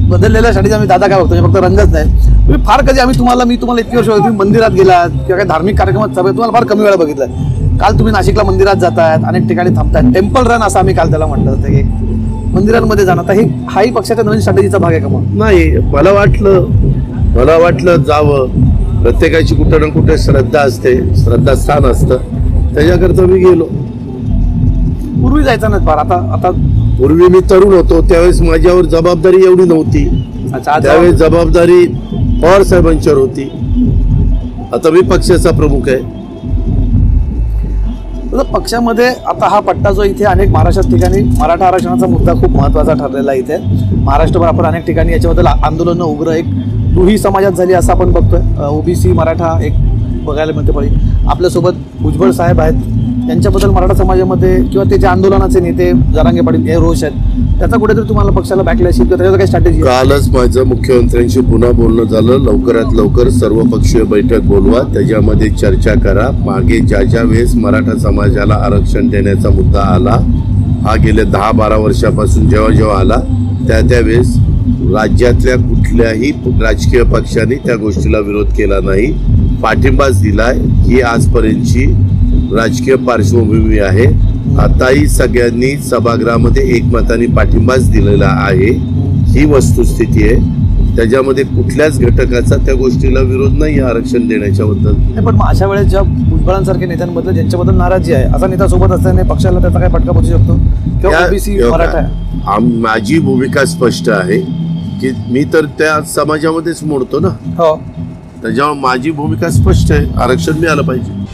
बदललेल्या स्ट्रॅटेजी आम्ही दादा काय बघतो फक्त रंगच नाही. तुम्ही फार कधी मी तुम्हाला इतकी वर्ष तुम्ही मंदिरात गेलात किंवा काही धार्मिक कार्यक्रमात तुम्हाला फार कमी वेळा बघितलं. काल तुम्ही नाशिकला मंदिरात जातायत, अनेक ठिकाणी थांबतायत, टेम्पल रन असं आम्ही काल त्याला म्हटलं होतं की मंदिरांमध्ये जाणं. तर हाही पक्षाच्या नवीन स्ट्रॅटेजीचा भाग आहे का? मग नाही, मला वाटलं जावं. प्रत्येकाची कुठं ना कुठे श्रद्धा असते, श्रद्धास्थान असतं, त्याच्याकरता मी गेलो. पूर्वी जायचं नाही फार. आता पूर्वी मी तरुण होतो त्यावेळेस माझ्यावर जबाबदारी एवढी नव्हती. त्यावेळेस जबाबदारी पवार साहेबांच्यावर होती. आता मी पक्षाचा प्रमुख आहे. पक्षामध्ये आता हा पट्टा जो इथे अनेक महाराष्ट्रात ठिकाणी मराठा आरक्षणाचा मुद्दा खूप महत्त्वाचा ठरलेला आहे. इथे महाराष्ट्रभर आपण अनेक ठिकाणी याच्याबद्दल आंदोलनं उग्र एक दुही समाजात झाली असं आपण बघतोय. ओबीसी मराठा एक बघायला मिळते. पण आपल्यासोबत भुजबळ साहेब आहेत, त्यांच्याबद्दल मराठा समाजामध्ये किंवा ते जे आंदोलनाचे नेते जरांगे पाटील हे रोष आहेत, त्याचा कुठेतरी तुम्हाला पक्षाला बॅकलॅश किंवा त्याच्यावर काही स्ट्रॅटेजी? कालच माझं मुख्यमंत्र्यांशी पुन्हा बोलणं झालं. लवकरात लवकर सर्वपक्षीय बैठक बोलवा, त्याच्यामध्ये चर्चा करा. मागे ज्या वेळेस मराठा समाजाला आरक्षण देण्याचा मुद्दा आला, हा गेले 10-12 वर्षापासून जेव्हा आला त्यावेळेस राज्यातल्या कुठल्याही राजकीय पक्षाने त्या गोष्टीला विरोध केला नाही, पाठिंबाच दिलाय. ही आजपर्यंतची राजकीय पार्श्वभूमी आहे. आताही सगळ्यांनी सभागृहामध्ये एकमताने पाठिंबाच दिलेला आहे. ही वस्तुस्थिती आहे. त्याच्यामध्ये कुठल्याच घटकाचा त्या गोष्टीला विरोध नाही आरक्षण देण्याच्या बद्दल. पण मग अशा वेळेस ज्या भुजबळांसारख्या नेत्यांबद्दल ज्यांच्याबद्दल नाराजी आहे, असा नेता सोबत असल्याने पक्षाला त्याचा काय फटका बसू शकतो किंवा ओबीसी मराठा आहे? माझी भूमिका स्पष्ट आहे की मी तर त्या समाजामध्येच मोडतो ना. हो, त्याच्यामुळे माझी भूमिका स्पष्ट आहे, आरक्षण मिळालं पाहिजे.